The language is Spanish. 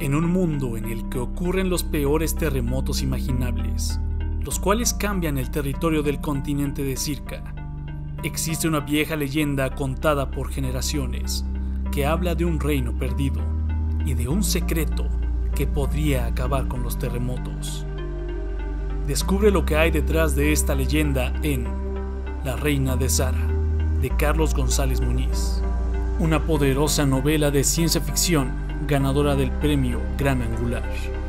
En un mundo en el que ocurren los peores terremotos imaginables, los cuales cambian el territorio del continente de Circa, existe una vieja leyenda contada por generaciones que habla de un reino perdido y de un secreto que podría acabar con los terremotos. Descubre lo que hay detrás de esta leyenda en La Reina de Zara, de Carlos González Muñiz, una poderosa novela de ciencia ficción ganadora del premio Gran Angular.